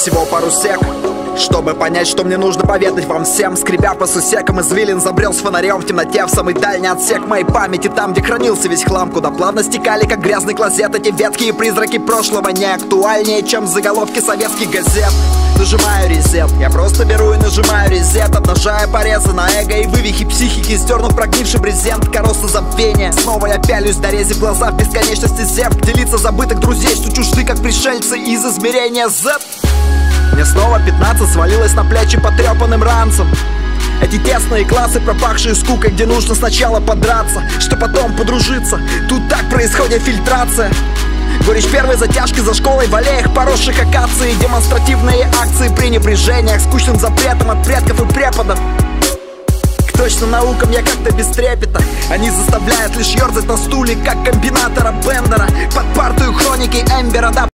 всего пару сек, чтобы понять, что мне нужно поведать вам всем. Скребя по сусекам извилин, забрел с фонарем в темноте в самый дальний отсек моей памяти, там, где хранился весь хлам, куда плавно стекали, как грязный клозет, эти ветхие призраки прошлого, не актуальнее, чем заголовки советских газет. Нажимаю резет, я просто беру и нажимаю резет, обнажая порезы на эго и вывихи психики, сдернув прогнивший брезент, коросты забвения. Снова я пялюсь, дорезив глаза в бесконечности зевк, делиться забытых друзей, что чужды, как пришельцы из измерения Z. Мне снова 15 свалилось на плечи потрепанным ранцем. Эти тесные классы, пропахшие скукой, где нужно сначала подраться, что потом подружиться. Тут так происходит фильтрация. Горечь первой затяжки за школой в аллеях, поросших акации, демонстративные акции пренебрежениях, скучным запретом от предков и преподов. К точным наукам я как-то без трепета, они заставляют лишь ерзать на стуле, как комбинатора Бендера под партию хроники Эмбера. Да,